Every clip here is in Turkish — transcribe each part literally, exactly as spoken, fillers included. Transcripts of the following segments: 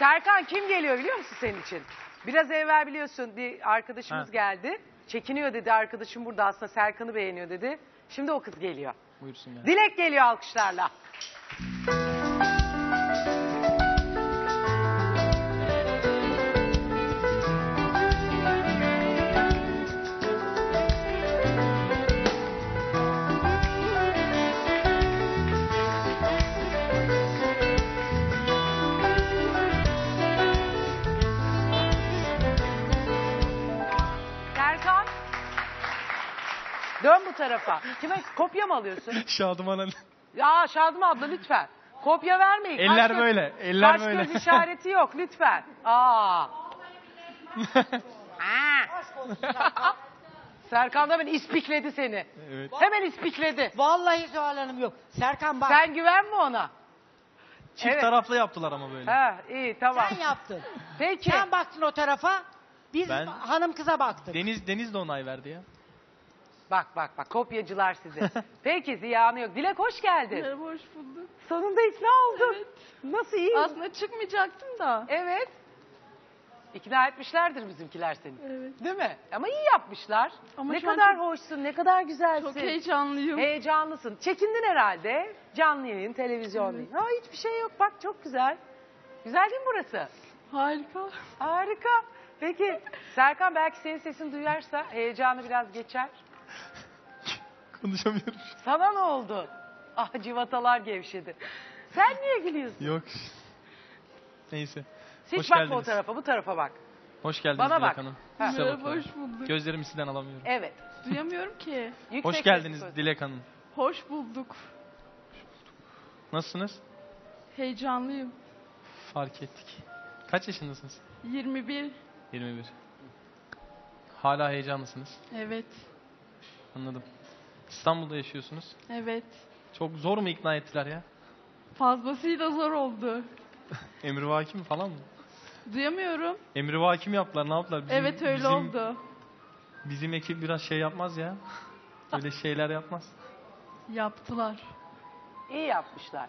Serkan kim geliyor biliyor musun senin için? Biraz evvel biliyorsun bir arkadaşımız Ha. geldi. Çekiniyor dedi, arkadaşım burada aslında Serkan'ı beğeniyor dedi. Şimdi o kız geliyor. Buyursun ya. Dilek geliyor alkışlarla. Serkan. Dön bu tarafa. Kime kopya mı alıyorsun? Şadıman Ali. Ya Şadım abla lütfen. Kopya vermeyin. Kaş Eller göz- böyle, eller kaş böyle. göz işareti yok lütfen. Aa. Aa. Serkan da hemen ispikledi seni. Evet. Hemen ispikledi. Vallahi Zuhal Hanım yok. Serkan bak. Sen güvenme ona. Çift Evet. taraflı yaptılar ama böyle. Ha, iyi tamam. Sen yaptın. Peki. Sen baktın o tarafa. Biz Ben- hanım kıza baktık. Deniz Deniz de onay verdi ya. Bak bak bak kopyacılar sizi. Peki ziyanı yok. Dilek hoş geldin. Merhaba, hoş bulduk. Sonunda ikna oldum. Evet. Nasıl iyi? Aslında çıkmayacaktım da. Evet. İkna etmişlerdir bizimkiler seni. Evet. Değil mi? Ama iyi yapmışlar. Ama ne şu an kadar çok- hoşsun, ne kadar güzelsin. Çok heyecanlıyım. Heyecanlısın. Çekindin herhalde. Canlı yayın, televizyon yayın. Ha, hiçbir şey yok. Bak çok güzel. Güzel değil mi burası? Harika. Harika. Peki Serkan belki senin sesini duyarsa heyecanı biraz geçer. Konuşamıyorum. Sana ne oldu? Ah civatalar gevşedi. Sen niye gülüyorsun? Yok. Neyse. Hiç Hoş bakma o geldiniz. tarafa, bu tarafa bak. Hoş geldiniz Bana Dilek bak. Hanım. Ha. Size Merhaba, bakıyorum. hoş bulduk. Gözlerimi sizden alamıyorum. Evet. Duyamıyorum ki. Yüksek Hoş sesli geldiniz konuş. Dilek Hanım. Hoş bulduk. Nasılsınız? Heyecanlıyım. Fark ettik. Kaç yaşındasınız? yirmi bir. yirmi bir. Hala heyecanlısınız. Evet. Anladım. İstanbul'da yaşıyorsunuz. Evet. Çok zor mu ikna ettiler ya? Fazlasıyla zor oldu. Emrivaki mi falan mı? Duyamıyorum. Emrivaki mi yaptılar? Ne yaptılar? Bizim- Evet, öyle bizim- oldu. Bizim ekip biraz şey yapmaz ya. Öyle şeyler yapmaz. Yaptılar. İyi yapmışlar.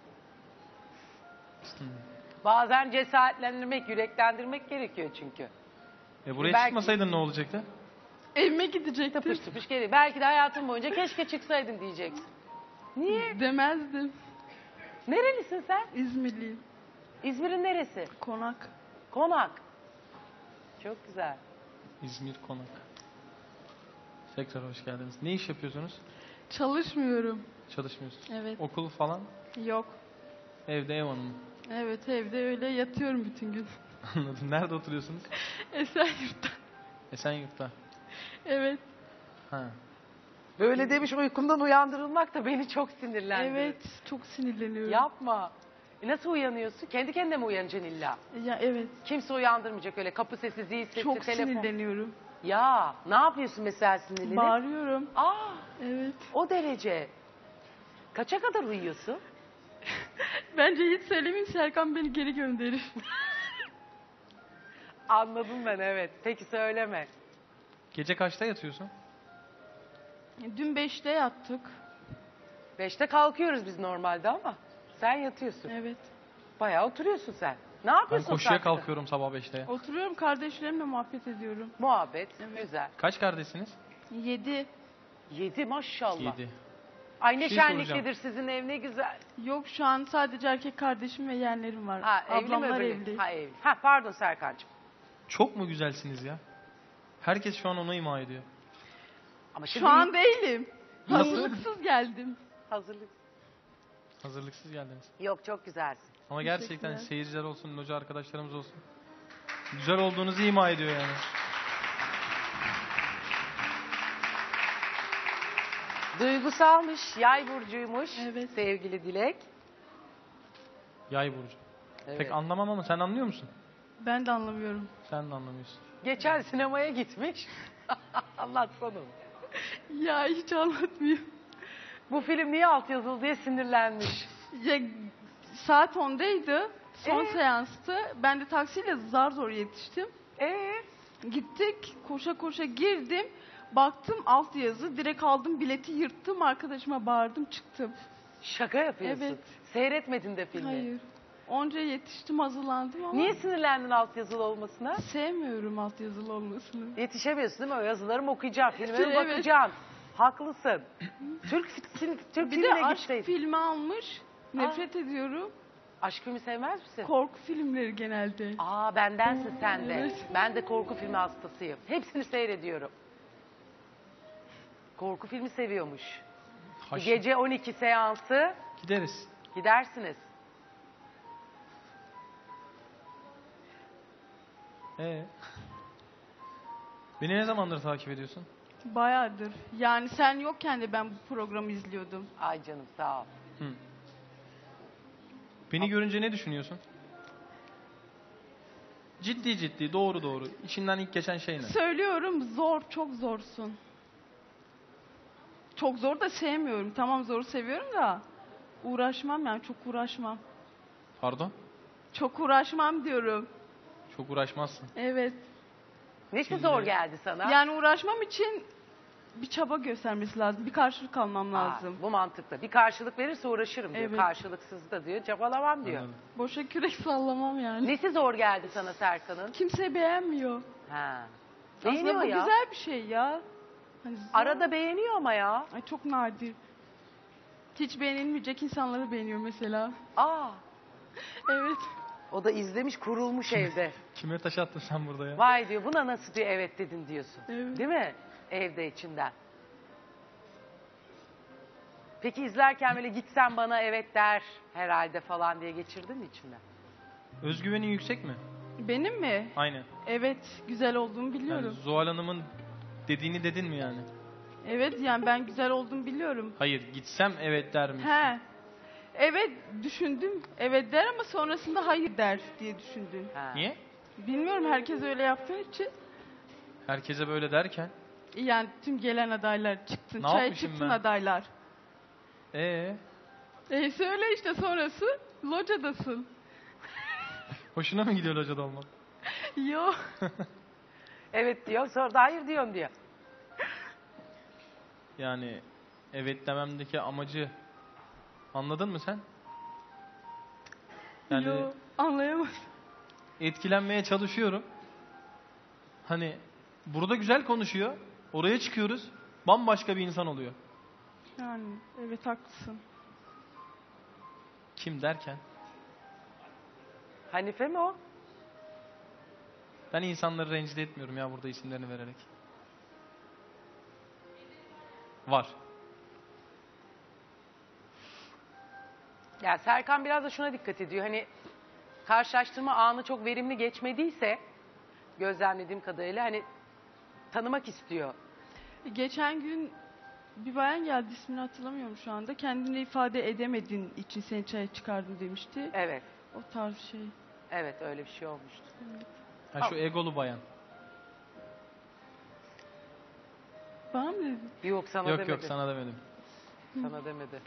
Bazen cesaretlendirmek, yüreklendirmek gerekiyor çünkü. E buraya Belki- çıkmasaydın ne olacaktı? Evime gidecektim. Tıpış tıpış geliyor. Belki de hayatın boyunca keşke çıksaydın diyeceksin. Niye? Demezdim. Nerelisin sen? İzmirliyim. İzmir'in neresi? Konak. Konak. Çok güzel. İzmir Konak. Tekrar hoş geldiniz. Ne iş yapıyorsunuz? Çalışmıyorum. Çalışmıyorsunuz. Evet. Okul falan? Yok. Evde ev hanımı. Evet, evde öyle yatıyorum bütün gün. Anladım. Nerede oturuyorsunuz? Esenyurt'ta. Esenyurt'ta. Evet. Ha. Böyle demiş uykumdan uyandırılmak da beni çok sinirlendirdi. Evet. Çok sinirleniyorum. Yapma. E nasıl uyanıyorsun? Kendi kendine mi uyanacaksın illa? Ya evet. Kimse uyandırmayacak öyle. Kapı sesi, zil sesi, Çok telefon. sinirleniyorum. Ya ne yapıyorsun mesela sinirlenip? Bağırıyorum. Aa, Evet. o derece. Kaça kadar uyuyorsun? Bence hiç söylemeyeyim, Serkan beni geri gönderir. Anladım ben, evet. Peki söyleme. Gece kaçta yatıyorsun? Dün beşte yattık. Beşte kalkıyoruz biz normalde ama sen yatıyorsun. Evet. Bayağı oturuyorsun sen. Ne Ben yapıyorsun koşuya sen? kalkıyorum sabah beşte. Oturuyorum, kardeşlerimle muhabbet ediyorum. Muhabbet, Evet. güzel. Kaç kardeşsiniz? Yedi. Yedi maşallah. Yedi. Ay ne Bir şey şenliklidir sizin ev, ne güzel. Yok, şu an sadece erkek kardeşim ve yeğenlerim var. Ha, evli mi Ablamlar öbürü? evli. Ha, evli. Ha, pardon Serkan'cığım. Çok mu güzelsiniz ya? Herkes şu an onu ima ediyor. Ama şimdi Şu an değilim. Nasıl? Hazırlıksız geldim. hazırlık. Hazırlıksız geldiniz. Yok, çok güzelsin. Ama gerçekten Teşekkürler. seyirciler olsun, hoca arkadaşlarımız olsun. Güzel olduğunuzu ima ediyor yani. Duygusalmış, yay burcuymuş Evet. sevgili Dilek. Yay burcu. Evet. Pek anlamam ama sen anlıyor musun? Ben de anlamıyorum. Sen de anlamıyorsun. Geçen sinemaya gitmiş. Anlatsana. Ya hiç anlatmıyor. Bu film niye altyazılı diye sinirlenmiş. Ya, saat ondaydı. Son Ee? seanstı. Ben de taksiyle zar zor yetiştim. Ee, Gittik. Koşa koşa girdim. Baktım alt yazı. Direkt aldım bileti, yırttım. Arkadaşıma bağırdım, çıktım. şaka yapıyorsun. Evet. Seyretmedin de filmi. Hayır. Onca yetiştim, hazırlandım ama Niye sinirlendin altyazılı olmasına? sevmiyorum altyazılı olmasını. Yetişemiyorsun değil mi? O yazıları mı okuyacaksın? Filmlere mi Evet. bakacaksın? Haklısın. Türk, fi- Türk Bir de filmine aşk gitseydin. filmi almış. Nefret ediyorum. Aşk filmi sevmez misin? Korku filmleri genelde. Aa bendensin sen de. Evet. Ben de korku filmi hastasıyım. Hepsini seyrediyorum. Korku filmi seviyormuş. Haş- Gece on iki seansı Gideriz. gidersiniz. Ee? Beni ne zamandır takip ediyorsun? Bayağıdır. Yani sen yokken de ben bu programı izliyordum. Ay canım sağ ol. Hı. Beni görünce ne düşünüyorsun? Ciddi ciddi, doğru doğru. İçinden ilk geçen şey ne? Söylüyorum, zor, çok zorsun. Çok zor da sevmiyorum. Tamam, zoru seviyorum da uğraşmam, yani çok uğraşmam. Pardon? Çok uğraşmam diyorum. Çok uğraşmazsın. Evet. Ne Şimdi- zor geldi sana? Yani uğraşmam için bir çaba göstermesi lazım. Bir karşılık almam Aa, lazım. bu mantıklı. Bir karşılık verirse uğraşırım diyor. Evet. Karşılıksız da diyor. Çabalamam diyor. Anladım. Boşa kürek sallamam yani. Nesi zor geldi sana Serkan'ın? Kimse beğenmiyor. Ha. Beğeniyor Aslında bu ya. güzel bir şey ya. Hani zor- Arada beğeniyor ama ya. Ay, çok nadir. Hiç beğenilmeyecek insanları beğeniyor mesela. Aa. Evet. O da izlemiş kurulmuş evde. Kime taş attın sen burada ya? Vay diyor buna nasıl diyor evet dedin diyorsun. Evet. Değil mi? Evde içinden. Peki izlerken böyle gitsen bana evet der herhalde falan diye geçirdin mi içinden? Özgüvenin yüksek mi? Benim mi? Aynen. Evet, güzel olduğumu Yani biliyorum. Zuhal Hanım'ın dediğini dedin mi yani? Evet, yani ben güzel olduğumu biliyorum. Hayır, gitsem evet der misin? He. Evet, düşündüm. Evet der ama sonrasında hayır der diye düşündüm. Ha. Niye? Bilmiyorum, herkes öyle yaptığı için. Herkese böyle derken. Yani tüm gelen adaylar çıktın. Ne Çaya yapmışım çıktın ben? adaylar. Ee, E söyle işte sonrası. Locadasın. hoşuna mı gidiyor hocada olmak? Yo. Evet diyor sonra da hayır diyorsun diyor. Yani evet dememdeki amacı anladın mı sen? Yani Yo. Anlayamadım. etkilenmeye çalışıyorum. Hani burada güzel konuşuyor. Oraya çıkıyoruz. Bambaşka bir insan oluyor. Yani evet, haklısın. Kim derken? Hanife mi o? Ben insanları rencide etmiyorum ya burada isimlerini vererek. Var. Ya Serkan biraz da şuna dikkat ediyor. Hani karşılaştırma anı çok verimli geçmediyse gözlemlediğim kadarıyla hani tanımak istiyor. Geçen gün bir bayan geldi, ismini hatırlamıyorum şu anda. Kendini ifade edemediğin için seni çaya çıkardım demişti. Evet. O tarz şey. Evet öyle bir şey olmuştu. Ha şu egolu bayan. Bana mı dedin? Yok sana Yok demedi. yok sana demedim. Sana demedi.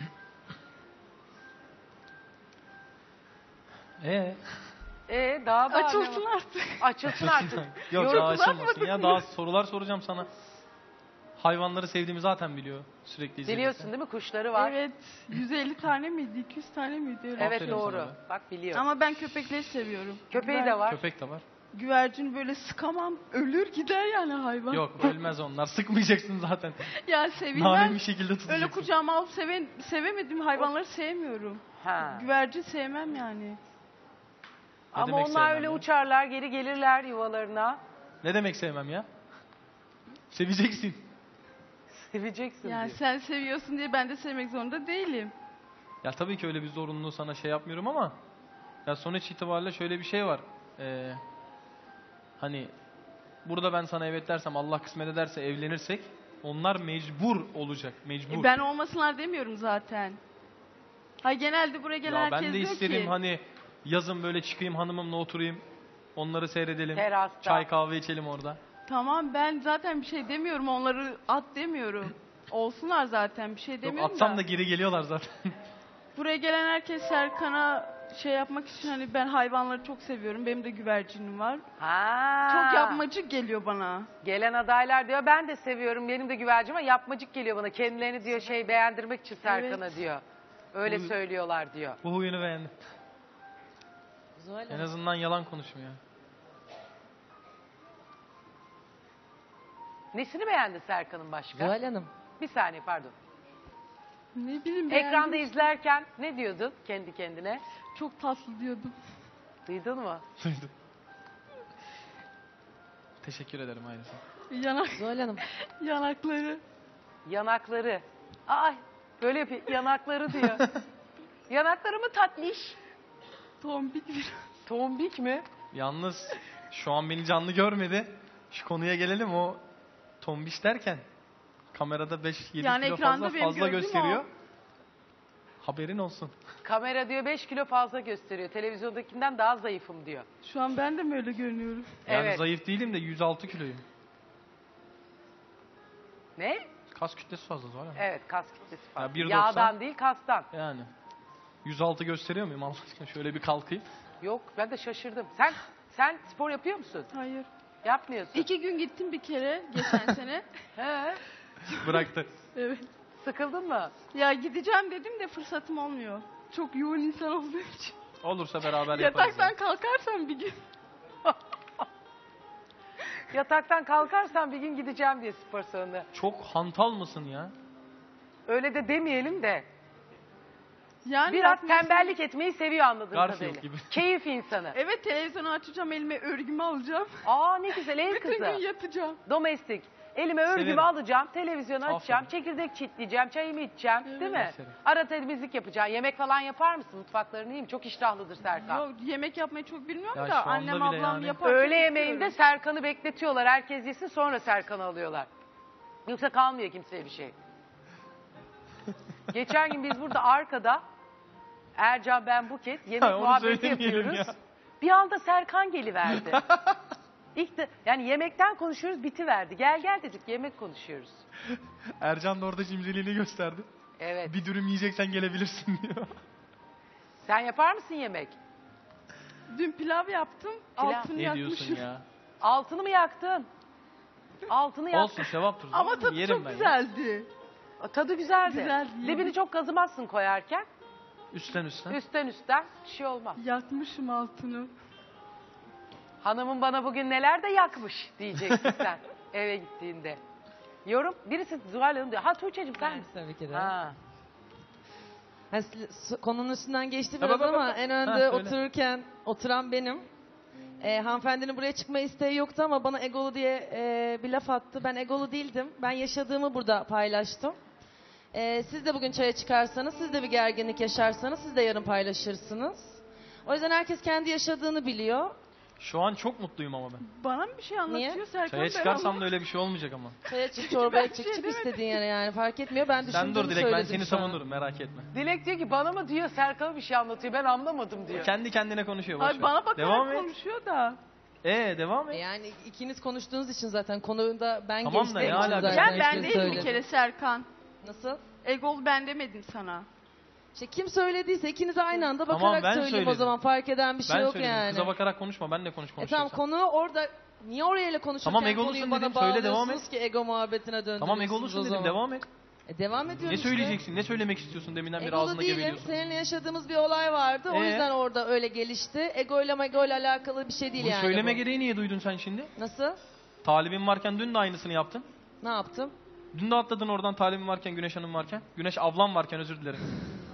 Ee? Ee daha da Açılsın artık. Açılsın artık. Yok Yorum daha açılmasın uzatmadın ya. mı? Daha sorular soracağım sana. Hayvanları sevdiğimi zaten biliyor. Sürekli izlediğim. Biliyorsun değil mi kuşları var. Evet. yüz elli tane miydi? iki yüz tane miydi? Öyle. Evet, Aferin doğru. sana be. Bak biliyor. Ama ben köpekleri seviyorum. Köpeği Güver- de var. Köpek de var. Güvercin böyle sıkamam. Ölür gider yani hayvan. Yok ölmez onlar. Sıkmayacaksın zaten. Ya Narin sevilmez. bir şekilde tutacaksın. Öyle kucağıma alıp seven, sevemediğim hayvanları sevmiyorum. Ha. Güvercin sevmem yani. Ama demek onlar sevmem öyle ya? uçarlar geri gelirler yuvalarına. Ne demek sevmem ya? Seveceksin. Seveceksin Yani diyor. sen seviyorsun diye ben de sevmek zorunda değilim. Ya tabii ki öyle bir zorunluluğu sana şey yapmıyorum ama ya sonuç itibariyle şöyle bir şey var. Ee, hani burada ben sana evet dersem Allah kısmet ederse evlenirsek onlar mecbur olacak. Mecbur. E ben olmasınlar demiyorum zaten. Hay genelde buraya gelen ya ben herkes de diyor isterim ki. hani yazın böyle çıkayım hanımımla oturayım. Onları seyredelim. Terasta. Çay kahve içelim orada. Tamam, ben zaten bir şey demiyorum, onları at demiyorum. Olsunlar zaten, bir şey Yok demiyorum atsam da. da geri geliyorlar zaten. Buraya gelen herkes Serkan'a şey yapmak için hani ben hayvanları çok seviyorum. Benim de güvercinim var. Ha. Çok yapmacık geliyor bana. Gelen adaylar diyor ben de seviyorum benim de güvercim ama yapmacık geliyor bana. Kendilerini diyor şey beğendirmek için Serkan'a Evet. diyor. Öyle Bu- söylüyorlar diyor. Bu huyunu beğendim. Zuhal En Hanım. azından yalan konuşmuyor. Nesini beğendi Serkan'ın başka? Zuhal Hanım. Bir saniye pardon. Ne bileyim Ekranda beğendim. izlerken ne diyordun kendi kendine? Çok tatlı diyordum. Duydun mu? Duydum. Teşekkür ederim aynısı. Yanak, Zuhal Hanım. yanakları. Yanakları. Ay böyle yapıyor. Yanakları diyor. Yanakları mı tatlış? Tombik bir. Tombik mi? Yalnız şu an beni canlı görmedi. Şu konuya gelelim, o tombiş derken kamerada beş yedi Yani kilo ekranda fazla benim fazla gördüğüm gösteriyor. Haberin olsun. Kamera diyor beş kilo fazla gösteriyor. Televizyondakinden daha zayıfım diyor. Şu an ben de mi öyle görünüyorum? Yani Evet. zayıf değilim de yüz altı kiloyum. Ne? Kas kütlesi fazla Zuhal Hanım. Evet kas kitlesi fazla. Ya bir Yağdan doksan. değil kastan. Yani. yüz altı gösteriyor muyum Allah aşkına? Şöyle bir kalkayım. Yok ben de şaşırdım. Sen sen spor yapıyor musun? Hayır. Yapmıyorsun. İki gün gittim bir kere geçen sene. He. Bıraktı. Evet. Sıkıldın mı? Ya gideceğim dedim de fırsatım olmuyor. Çok yoğun insan olduğum için. Olursa beraber yaparız. Yataktan ya. kalkarsam bir gün. Yataktan kalkarsan bir gün gideceğim diye spor salonuna. Çok hantal mısın ya? Öyle de demeyelim de. Yani Biraz yapmasın- tembellik etmeyi seviyor anladığım Garfield kadarıyla. gibi. Keyif insanı. Evet televizyonu açacağım elime örgümü alacağım. Aa ne güzel ev Bütün gün kızı. yatacağım. Domestik. Elime örgümü Severim. alacağım, televizyonu açacağım, Aferin. çekirdek çitleyeceğim, çayımı içeceğim, değil mi? Aferin. Ara temizlik yapacağım. Yemek falan yapar mısın? Mutfaklarını yiyeyim. Çok iştahlıdır Serkan. Yok yemek yapmayı çok bilmiyorum Ya da şu anda annem bile ablam yani. yapar. Öğle çok yemeğinde istiyorum. Serkan'ı bekletiyorlar. Herkes yesin sonra Serkan'ı alıyorlar. Yoksa kalmıyor kimseye bir şey. Geçen gün biz burada arkada Ercan, ben, Buket yemek Ha, onu muhabbeti söylemeyelim yapıyoruz. ya. Bir anda Serkan geliverdi. İlk de, yani yemekten konuşuyoruz bitiverdi. Gel gel dedik yemek konuşuyoruz. Ercan da orada cimriliğini gösterdi. Evet. Bir dürüm yiyeceksen gelebilirsin diyor. Sen yapar mısın yemek? Dün pilav yaptım. Pilav. Altını Ne yakmışım. diyorsun ya? Altını mı yaktın? Altını yaktın. Olsun sevaptır. Ama Zuhal Hanım, tadı yerim çok ben ya. güzeldi. Tadı güzeldi. Güzeldi, Dibini yedim. çok kazımazsın koyarken. Üstten üstten. Üstten üstten bir şey olmaz. Yakmışım altını. Hanımın bana bugün neler de yakmış diyeceksin sen eve gittiğinde. Yorum birisi Zuhal Hanım diyor. Ha Tuğçe'cim sen Ben misin? tabii ki de. Ha. Ha, s- konunun üstünden geçti Ha, biraz bak, bak, ama bak. en Ha, önde söyle. otururken oturan benim. Ee, hanımefendinin buraya çıkma isteği yoktu ama bana egolu diye e, bir laf attı. Ben egolu değildim. Ben yaşadığımı burada paylaştım. Ee, siz de bugün çaya çıkarsanız, siz de bir gerginlik yaşarsanız siz de yarın paylaşırsınız. O yüzden herkes kendi yaşadığını biliyor. Şu an çok mutluyum ama ben. Bana mı bir şey anlatıyor Niye? Serkan? Çaya Ben çıkarsam da anlamadım. öyle bir şey olmayacak ama. Çaya çık, çorbaya Ben bir çık, şey çık demedim. istediğin yere yani fark etmiyor. Ben düşündüğümü Sen dur Dilek, ben söyledim seni şu an. savunurum, merak etme. Dilek diyor ki bana mı diyor Serkan'a bir şey anlatıyor ben anlamadım diyor. Kendi kendine konuşuyor. boş Ay ver. bana bakarak Devam et. konuşuyor da. Ee devam E et. Yani ikiniz konuştuğunuz için zaten konuda ben Tamam da geçtiğim ne için alaka? zaten Ya ben size değilim bir söyledim. kere Serkan. Nasıl? Egolu ben demedim sana. İşte kim söylediyse ikiniz aynı anda Tamam, bakarak ben söyleyeyim o söyledim. zaman fark eden bir şey Ben yok söyledim. yani. Kıza bakarak konuşma, benle konuş E tamam konuşuyorsan. konu orada niye orayla konuşurken Tamam, egolusun konuyu dedim, bana söyle, devam bağlıyorsunuz et. ki ego muhabbetine döndürüyorsunuz Tamam o egolusun dedim, zaman. devam et. E devam ediyorum Ne işte. söyleyeceksin, ne söylemek istiyorsun deminden beri Egolu ağzına değilim. geveliyorsun. Seninle yaşadığımız bir olay vardı. O Ee? yüzden orada öyle gelişti. Egoyla megoyla alakalı bir şey değil Bu yani söyleme bu. gereği niye duydun sen şimdi? Nasıl? Talibin varken dün de aynısını yaptın. Ne yaptım? Dün de atladın oradan talibin varken, Güneş Hanım varken. Güneş ablam varken, özür dilerim.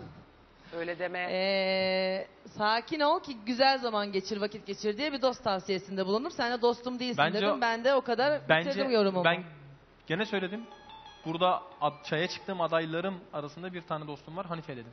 Öyle deme. Ee, sakin ol ki güzel zaman geçir, vakit geçir diye bir dost tavsiyesinde bulundum. Sen de dostum değilsin Bence dedim. o- Ben de o kadar Bence bitirdim yorumumu. ben gene söyledim. Burada ad- çaya çıktığım adaylarım arasında bir tane dostum var, Hanife dedim.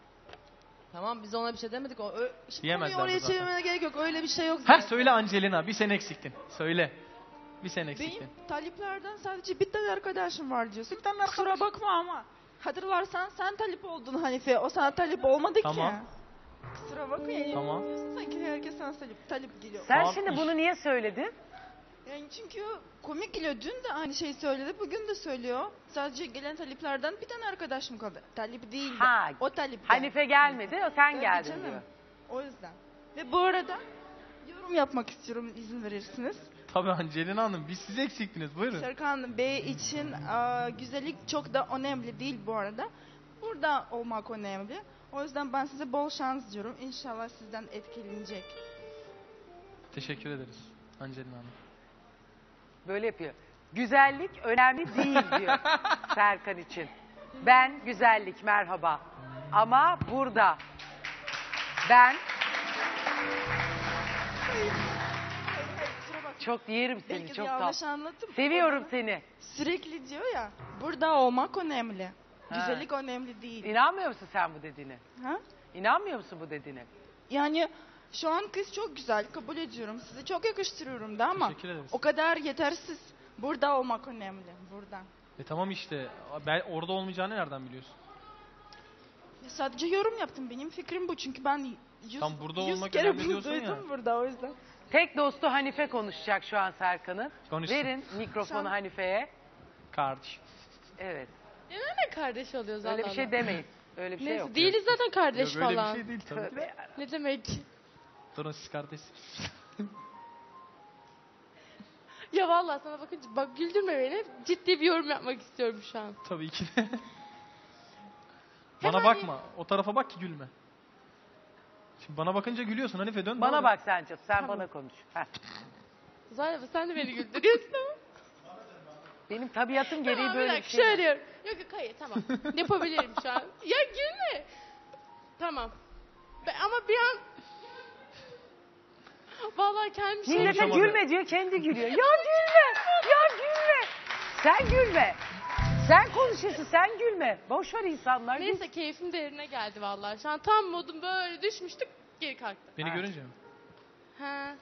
Tamam biz ona bir şey demedik. O, ö, şimdi Diyemezler konuyu oraya zaten. çevirmene gerek yok. Öyle bir şey yok zaten. Ha söyle Angelina, bir sen eksiktin. Söyle. Bir sen eksiktin. Benim taliplerden sadece bir tane arkadaşım var diyorsun. Kusura bakma ama. Hatırlarsan sen talip oldun Hanife. O sana talip olmadı Tamam. ki. Kusura bakma ya. Tamam. Sanki herkes sana talip, talip geliyor. Sen Tamam, şimdi iş- bunu niye söyledin? Yani çünkü komik geliyor. Dün de aynı şeyi söyledi. Bugün de söylüyor. Sadece gelen taliplerden bir tane arkadaşım kaldı. Talip değil de. Ha, O talip. Hanife gelmedi o sen Tabii geldin canım. diyor. O yüzden. Ve bu arada yorum yapmak istiyorum izin verirsiniz. Tabii Angelina Hanım, biz siz eksiktiniz, buyurun. Serkan Bey için aa, güzellik çok da önemli değil bu arada. Burada olmak önemli. O yüzden ben size bol şans diyorum. İnşallah sizden etkilenecek. Teşekkür ederiz Angelina Hanım. Böyle yapıyor. Güzellik önemli değil diyor Serkan için. Ben güzellik merhaba. Ama burada ben çok yerim seni, Belki çok de yanlış tatlı. anlattım. Seviyorum seni. Sürekli diyor ya, burada olmak önemli. Ha. Güzellik önemli değil. İnanmıyor musun sen bu dediğine? Ha? İnanmıyor musun bu dediğine? Yani şu an kız çok güzel, kabul ediyorum. Size çok yakıştırıyorum da ama Teşekkür ederiz. o kadar yetersiz. Burada olmak önemli, burada. E tamam işte. Ben orada olmayacağını nereden biliyorsun? Ya sadece yorum yaptım, benim fikrim bu. Çünkü ben yüz, Tam burada yüz olmak kere önemli bunu diyorsun duydum ya. burada, o yüzden. Tek dostu Hanife konuşacak şu an Serkan'ın. Konuşsun. Verin mikrofonu Sen- Hanife'ye. Kardeşim. Evet. Neden kardeş oluyoruz Öyle bir Allah şey Allah? demeyin. Öyle bir şey Neyse, yok. değiliz zaten kardeş Yok öyle falan. bir şey değil tabii ki. Tövbe. Ne demek? Durun siz kardeşsiniz. Ya vallahi sana bakınca bak güldürme beni. Ciddi bir yorum yapmak istiyorum şu an. Tabii ki de. Bana Hemen- bakma. O tarafa bak ki gülme. Şimdi bana bakınca gülüyorsun Hanife, dön. Bana doğru. bak sen canım. Sen Tamam. bana konuş. Heh. Zaten sen de beni güldürüyorsun ama. Benim tabiatım gereği Tamam, bir böyle bir dakika şey. şöyle diyorum. Yok yok hayır tamam. Yapabilirim şu an. Ya gülme. Tamam. Be- ama bir an... Vallahi kendim şey... Millete Konuşamadı. gülme diyor, kendi gülüyor. Ya gülme, ya gülme. Sen gülme. Sen konuşuyorsun, sen gülme. Boş ver insanlar. gül. Neyse keyfim de yerine geldi vallahi. Şu an tam modum böyle düşmüştük geri kalktım. Beni Ha. görünce mi? Ha.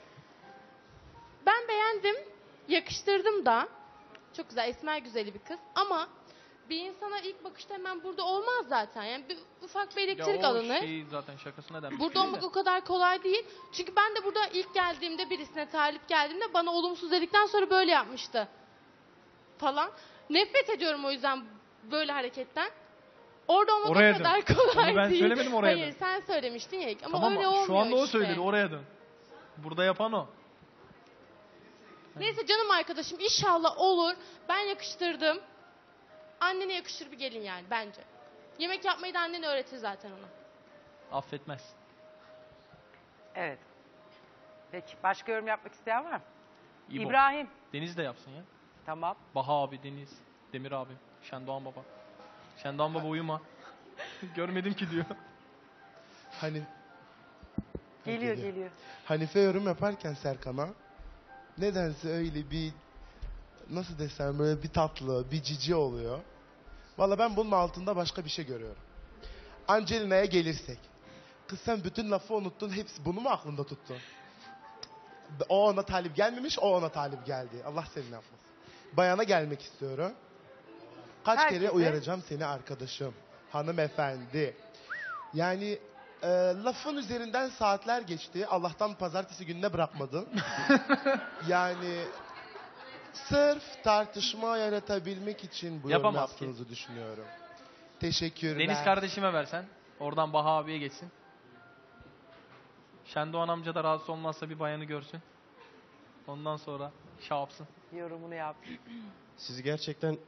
Ben beğendim, yakıştırdım da. Çok güzel, esmer güzeli bir kız. Ama bir insana ilk bakışta hemen burada olmaz zaten. Yani bir, ufak bir elektrik ya o alınır. şey zaten şakasına denmiş. Burada olmak o kadar kolay değil. Çünkü ben de burada ilk geldiğimde, birisine talip geldiğimde bana olumsuz dedikten sonra böyle yapmıştı. Falan. Nefret ediyorum o yüzden böyle hareketten. Orada olmak Oraya o dön. kadar kolay Onu ben değil. söylemedim, oraya Hayır dön. sen söylemiştin ya. Ama Tamam öyle olmuyor şu anda o işte. söyledi, oraya dön. Burada yapan o. Neyse canım arkadaşım inşallah olur. Ben yakıştırdım. Annene yakışır bir gelin yani bence. Yemek yapmayı da annen öğretir zaten ona. Affetmez. Evet. Peki, başka yorum yapmak isteyen var mı? İbo. İbrahim. Deniz de yapsın ya. Tamam. Baha abi, Deniz, Demir abi, Şendoğan baba. Şendoğan baba uyuma. Görmedim ki diyor. Hani Geliyor, geliyor. geliyor. Hanife yorum yaparken Serkan'a nedense öyle bir, nasıl desem, böyle bir tatlı, bir cici oluyor. Valla ben bunun altında başka bir şey görüyorum. Angelina'ya gelirsek. Kız sen bütün lafı unuttun, hepsi bunu mu aklında tuttun? O ona talip gelmemiş, o ona talip geldi. Allah seni yapmasın. Bayana gelmek istiyorum. Kaç Herkese- kere uyaracağım seni arkadaşım. Hanımefendi. Yani e, lafın üzerinden saatler geçti. Allah'tan pazartesi gününe bırakmadın. Yani sırf tartışma yaratabilmek için bu yorum Yapamaz ki. yaptığınızı düşünüyorum. Teşekkürler. Deniz kardeşime versen. Oradan Baha abiye geçsin. Şendoğan amca da rahatsız olmazsa bir bayanı görsün. Ondan sonra şey yapsın. Yorumunu yap. Sizi gerçekten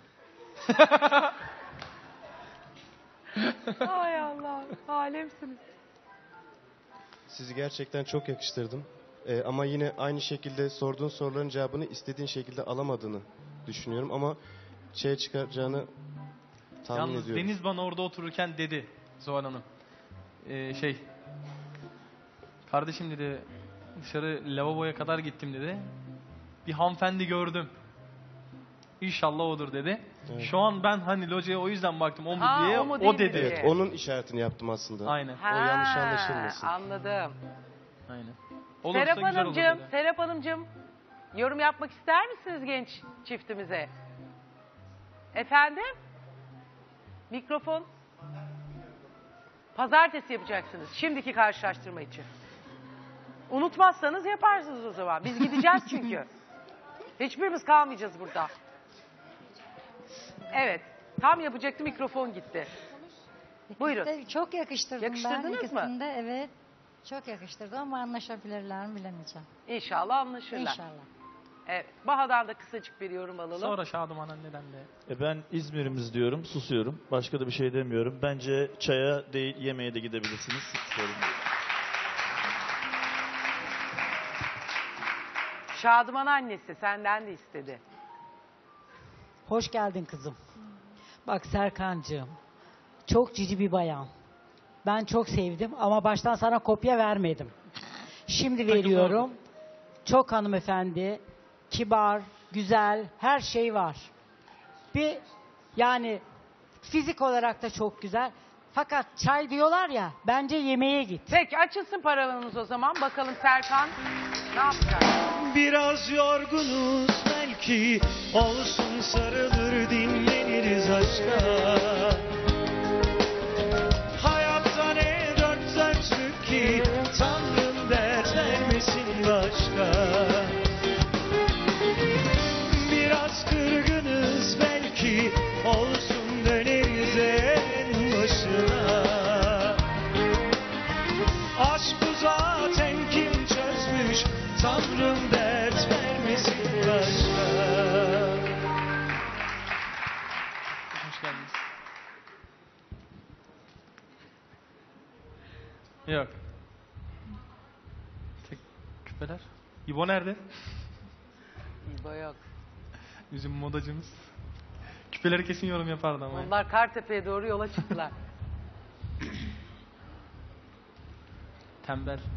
Ay Allah, alemsiniz. sizi gerçekten çok yakıştırdım. Ee, ama yine aynı şekilde sorduğun soruların cevabını istediğin şekilde alamadığını düşünüyorum ama şeye çıkaracağını tahmin Yalnız ediyorum. Deniz bana orada otururken dedi Zuhal Hanım. Ee, şey. Kardeşim dedi, dışarı lavaboya kadar gittim dedi. Bir hanımefendi gördüm. İnşallah odur dedi. Evet. Şu an ben hani locaya o yüzden baktım o mu Ha, diye o mu o, değil mi dedi. diye. Evet, onun işaretini yaptım aslında. Aynen. Ha, yanlış anlaşılmasın. Anladım. Aynen. Olursa Serap güzel olur Hanımcığım, dedi. Serap Hanımcığım, yorum yapmak ister misiniz genç çiftimize? Efendim? Mikrofon. Pazartesi yapacaksınız, şimdiki karşılaştırma için. Unutmazsanız yaparsınız o zaman. Biz gideceğiz çünkü. Hiçbirimiz kalmayacağız burada. Evet, tam yapacaktı, mikrofon gitti. Buyurun. İşte çok yakıştırdım Yakıştırdınız ben mı? ikisini de, evet. Çok yakıştırdım ama anlaşabilirler mi bilemeyeceğim. İnşallah anlaşırlar. İnşallah. Evet, Baha'dan da kısacık bir yorum alalım. Sonra Şaduman anneden de. E ben İzmir'imiz diyorum, susuyorum. Başka da bir şey demiyorum. Bence çaya değil, yemeğe de gidebilirsiniz. Sorun değil. Şaduman annesi senden de istedi. Hoş geldin kızım. Bak Serkancığım, çok cici bir bayan. Ben çok sevdim ama baştan sana kopya vermedim. Şimdi veriyorum. Çok hanımefendi, kibar, güzel, her şey var. Bir yani fizik olarak da çok güzel. Fakat çay diyorlar ya, bence yemeğe git. Peki açılsın paravanımız o zaman. Bakalım Serkan ne yapacak? Biraz yorgunuz belki, olsun sarılır dinleniriz aşka. Hayatta ne dört dörtlük ki, Tanrım dert vermesin başka. Biraz kırgınız belki, olsun döneriz en başına. Aşk bu zaten kim çözmüş, Tanrım dert vermesin başka. Hoş geldiniz. Yok. Tek küpeler. İbo nerede? İbo yok. Bizim modacımız. Küpeleri kesin yorum yapardı ama. Onlar Kartepe'ye doğru yola çıktılar. Tembel.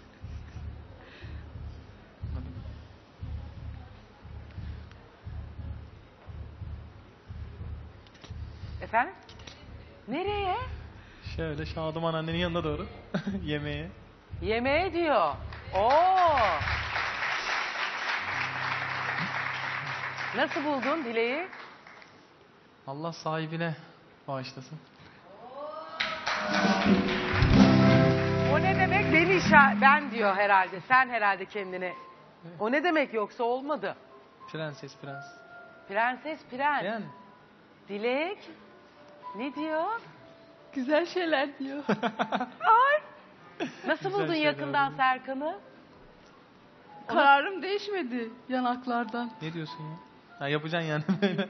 Efendim? Nereye? Şöyle Şaduman annenin yanına doğru. Yemeğe. Yemeğe diyor. Oo. Nasıl buldun Dileği? Allah sahibine bağışlasın. O ne demek? Beni işa... Ben diyor herhalde. Sen herhalde kendine. O ne demek yoksa olmadı. Prenses prens. Prenses prens. Yani. Dilek. Ne diyor? Güzel şeyler diyor. Ay. Nasıl Güzel buldun şeyler yakından diyor. Serkan'ı? Kararım değişmedi yanaklardan. Ne diyorsun ya? Ha, yapacaksın yani böyle.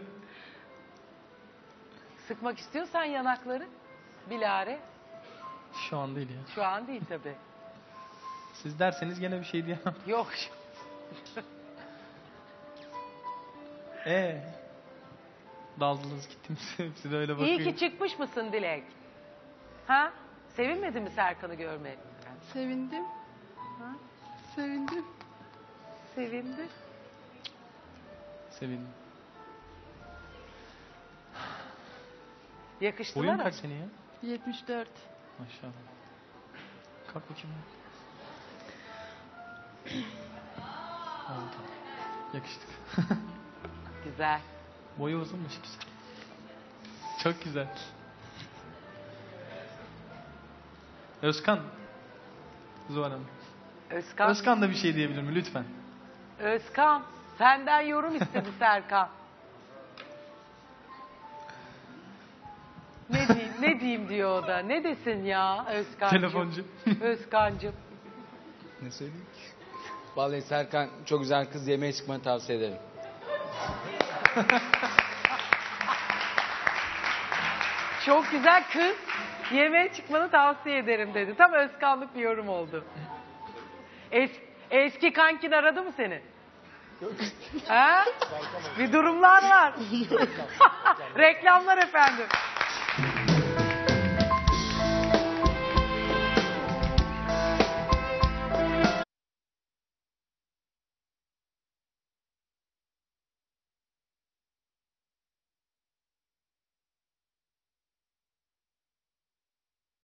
Sıkmak istiyorsan yanakları. Bilare. Şu an değil ya. Şu an değil tabii. Siz derseniz gene bir şey diyemem. Yok. Ee, daldınız gittiniz. Hepsi de öyle bakıyor. İyi ki çıkmış mısın Dilek? Ha? Sevinmedin mi Serkan'ı görmeye? Sevindim. Ha? Sevindim. Sevindim. Sevindim. Yakıştılar Boyun mı? kaç senin ya? yetmiş dört. Maşallah. Kalk bakayım. Oldu. Yakıştık. Güzel. Boyu uzunmuş güzel. Çok güzel. Özkan. Zuhal Hanım. Özkan. Özkan da bir şey diyebilir mi lütfen? Özkan. Senden yorum istedi Serkan. Ne diyeyim, ne diyeyim diyor o da. Ne desin ya Özkancığım? Telefoncu. Özkancığım. Ne söyleyeyim ki? Vallahi Serkan çok güzel kız, yemeğe çıkmanı tavsiye ederim. Çok güzel kız. Yemeğe çıkmanı tavsiye ederim dedi. Tam Özkanlık bir yorum oldu. Es, eski kankin aradı mı seni? Ha? Bir durumlar var. Reklamlar efendim.